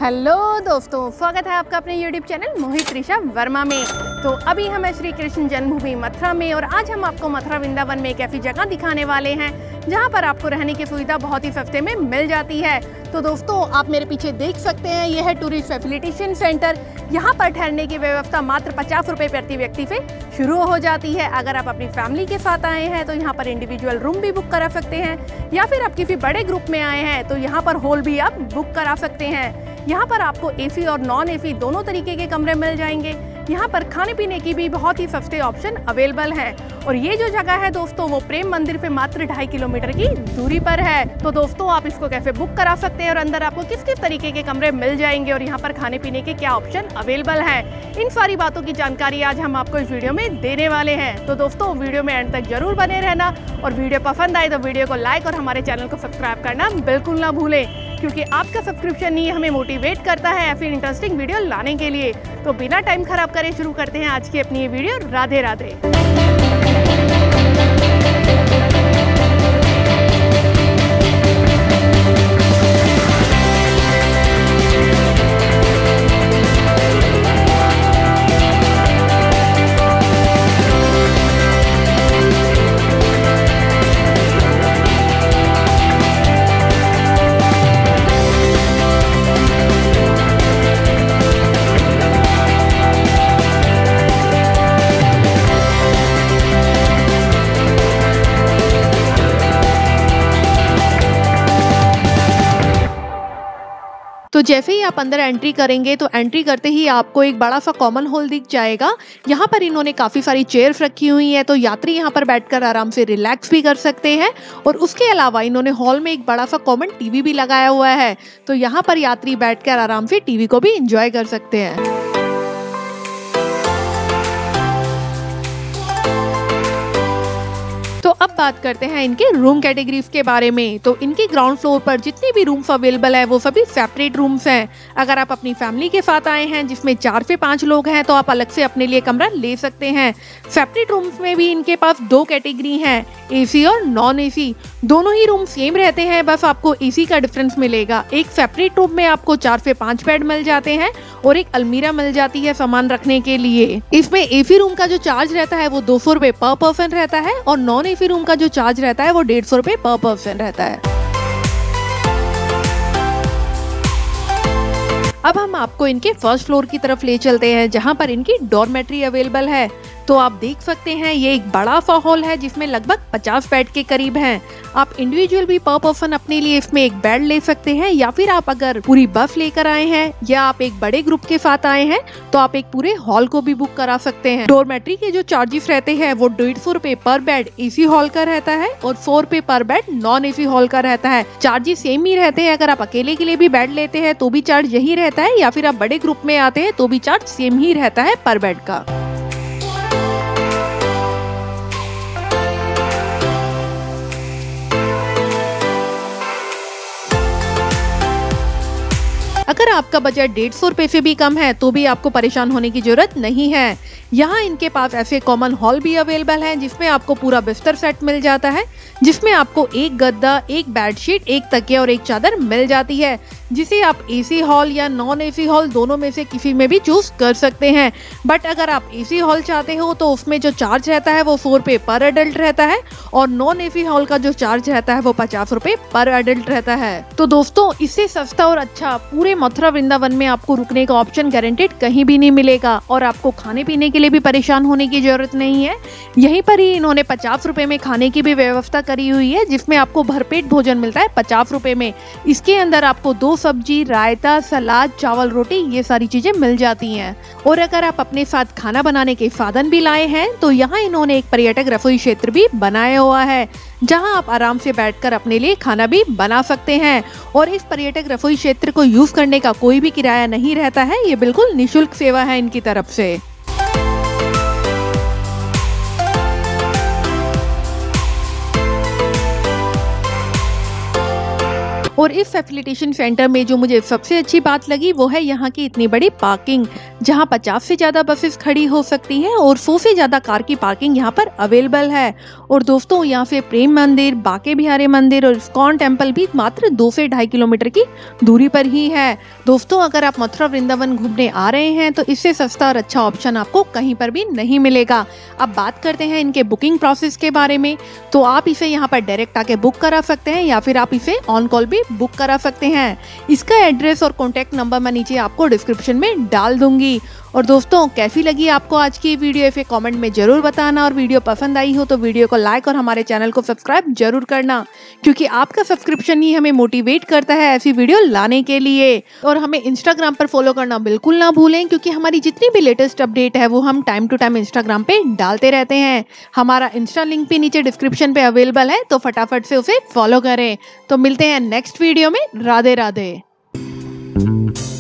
Hello दोस्तों, स्वागत है आपका अपने YouTube चैनल मोहित त्रिशा वर्मा में। तो अभी हम श्री कृष्ण जन्मभूमि मथुरा में और आज हम आपको मथुरा वृंदावन में एक ऐसी जगह दिखाने वाले हैं जहां पर आपको रहने की सुविधा बहुत ही सस्ते में मिल जाती है। तो दोस्तों, आप मेरे पीछे देख सकते हैं, यह है टूरिस्ट फैसिलिटेशन सेंटर। यहाँ पर ठहरने की व्यवस्था मात्र 50 रुपये प्रति व्यक्ति से शुरू हो जाती है। अगर आप अपनी फैमिली के साथ आए हैं तो यहाँ पर इंडिविजुअल रूम भी बुक करा सकते हैं, या फिर आप किसी बड़े ग्रुप में आए हैं तो यहाँ पर हॉल भी आप बुक करा सकते हैं। यहाँ पर आपको एसी और नॉन एसी दोनों तरीके के कमरे मिल जाएंगे। यहाँ पर खाने पीने की भी बहुत ही सस्ते ऑप्शन अवेलेबल हैं। और ये जो जगह है दोस्तों, वो प्रेम मंदिर पे मात्र 2.5 किलोमीटर की दूरी पर है। तो दोस्तों, आप इसको कैसे बुक करा सकते हैं और अंदर आपको किस किस तरीके के कमरे मिल जाएंगे और यहाँ पर खाने पीने के क्या ऑप्शन अवेलेबल है, इन सारी बातों की जानकारी आज हम आपको इस वीडियो में देने वाले हैं। तो दोस्तों, वीडियो में एंड तक जरूर बने रहना और वीडियो पसंद आए तो वीडियो को लाइक और हमारे चैनल को सब्सक्राइब करना बिल्कुल ना भूलें, क्योंकि आपका सब्सक्रिप्शन ही हमें मोटिवेट करता है ऐसी इंटरेस्टिंग वीडियो लाने के लिए। तो बिना टाइम खराब करे शुरू करते हैं आज की अपनी ये वीडियो। राधे राधे। तो जैसे ही आप अंदर एंट्री करेंगे तो एंट्री करते ही आपको एक बड़ा सा कॉमन हॉल दिख जाएगा। यहाँ पर इन्होंने काफ़ी सारी चेयर्स रखी हुई हैं, तो यात्री यहाँ पर बैठकर आराम से रिलैक्स भी कर सकते हैं। और उसके अलावा इन्होंने हॉल में एक बड़ा सा कॉमन टीवी भी लगाया हुआ है, तो यहाँ पर यात्री बैठकर आराम से टीवी को भी एंजॉय कर सकते हैं। तो अब बात करते हैं इनके रूम कैटेगरीज के बारे में। तो इनके ग्राउंड फ्लोर पर जितने भी रूम्स अवेलेबल है वो सभी सेपरेट रूम्स हैं। अगर आप अपनी फैमिली के साथ आए हैं जिसमें 4 से 5 लोग हैं तो आप अलग से अपने लिए कमरा ले सकते हैं। सेपरेट रूम्स में भी इनके पास 2 कैटेगरी हैं, एसी और नॉन एसी। दोनों ही रूम सेम रहते हैं, बस आपको एसी का डिफरेंस मिलेगा। एक सेपरेट रूम में आपको 4 से 5 बेड मिल जाते हैं और एक अलमीरा मिल जाती है सामान रखने के लिए। इसमें एसी रूम का जो चार्ज रहता है वो 200 रुपए पर पर्सन रहता है और नॉन एसी रूम का जो चार्ज रहता है वो 150 रुपए पर पर्सन रहता है। अब हम आपको इनके फर्स्ट फ्लोर की तरफ ले चलते हैं जहां पर इनकी डॉर्मेट्री अवेलेबल है। तो आप देख सकते हैं ये एक बड़ा सा हॉल है जिसमें लगभग 50 बेड के करीब हैं। आप इंडिविजुअल भी पर पर्सन अपने लिए इसमें एक बेड ले सकते हैं, या फिर आप अगर पूरी बस लेकर आए हैं या आप एक बड़े ग्रुप के साथ आए हैं तो आप एक पूरे हॉल को भी बुक करा सकते हैं। डॉर्मेट्री के जो चार्जेस रहते हैं वो 150 रुपए पर बेड एसी हॉल का रहता है और 100 रुपए पर बेड नॉन एसी हॉल का रहता है। चार्जेस सेम ही रहते हैं। अगर आप अकेले के लिए भी बेड लेते हैं तो भी चार्ज यही रहता है, या फिर आप बड़े ग्रुप में आते हैं तो भी चार्ज सेम ही रहता है पर बेड का। अगर आपका बजट 150 रुपए से भी कम है तो भी आपको परेशान होने की जरूरत नहीं है। यहाँ इनके पास ऐसे कॉमन हॉल भी अवेलेबल हैं जिसमें आपको पूरा बिस्तर सेट मिल जाता है, जिसमें आपको एक गद्दा, एक बेडशीट, एक तकिया और एक चादर मिल जाती है, जिसे आप एसी हॉल या नॉन एसी हॉल दोनों में से किसी में भी चूज कर सकते हैं। बट अगर आप एसी हॉल चाहते हो तो उसमें जो चार्ज रहता है वो 100 रुपए पर एडल्ट रहता है और नॉन एसी हॉल का जो चार्ज रहता है वो 50 रुपए पर एडल्ट रहता है। तो दोस्तों, इससे सस्ता और अच्छा पूरे मथुरा वृंदावन में आपको रुकने का ऑप्शन गारंटेड कहीं भी नहीं मिलेगा और आपको खाने पीने के लिए भी परेशान होने की जरूरत नहीं है। यहीं पर ही इन्होंने 50 रुपए में खाने की भी व्यवस्था करी हुई है, जिसमें आपको भरपेट भोजन मिलता है 50 रुपए में। इसके अंदर आपको 2 सब्जी, रायता, सलाद, चावल, रोटी, ये सारी चीजें मिल जाती हैं। और अगर आप अपने साथ खाना बनाने के साधन भी लाए हैं तो यहाँ इन्होंने एक पर्यटक रसोई क्षेत्र भी बनाया हुआ है, जहां आप आराम से बैठकर अपने लिए खाना भी बना सकते हैं। और इस पर्यटक रसोई क्षेत्र को यूज करने का कोई भी किराया नहीं रहता है, ये बिल्कुल निःशुल्क सेवा है इनकी तरफ से। और इस फैसिलिटेशन सेंटर में जो मुझे सबसे अच्छी बात लगी वो है यहाँ की इतनी बड़ी पार्किंग, जहाँ 50 से ज़्यादा बसेस खड़ी हो सकती हैं और 100 से ज़्यादा कार की पार्किंग यहाँ पर अवेलेबल है। और दोस्तों यहाँ से प्रेम मंदिर, बाके बिहारी मंदिर और इस्कॉन टेम्पल भी मात्र 2 से 2.5 किलोमीटर की दूरी पर ही है। दोस्तों अगर आप मथुरा वृंदावन घूमने आ रहे हैं तो इससे सस्ता और अच्छा ऑप्शन आपको कहीं पर भी नहीं मिलेगा। अब बात करते हैं इनके बुकिंग प्रोसेस के बारे में। तो आप इसे यहाँ पर डायरेक्ट आके बुक करा सकते हैं या फिर आप इसे ऑन कॉल भी बुक करा सकते हैं। इसका एड्रेस और कॉन्टैक्ट नंबर मैं नीचे आपको डिस्क्रिप्शन में डाल दूंगी। और दोस्तों कैसी लगी आपको आज की वीडियो इसे कमेंट में जरूर बताना, और वीडियो पसंद आई हो तो वीडियो को लाइक और हमारे चैनल को सब्सक्राइब जरूर करना, क्योंकि आपका सब्सक्रिप्शन ही हमें मोटिवेट करता है ऐसी वीडियो लाने के लिए। और हमें इंस्टाग्राम पर फॉलो करना बिल्कुल ना भूलें, क्योंकि हमारी जितनी भी लेटेस्ट अपडेट है वो हम टाइम टू टाइम इंस्टाग्राम पे डालते रहते हैं। हमारा इंस्टा लिंक भी नीचे डिस्क्रिप्शन पे अवेलेबल है, तो फटाफट से उसे फॉलो करें। तो मिलते हैं नेक्स्ट वीडियो में। राधे राधे।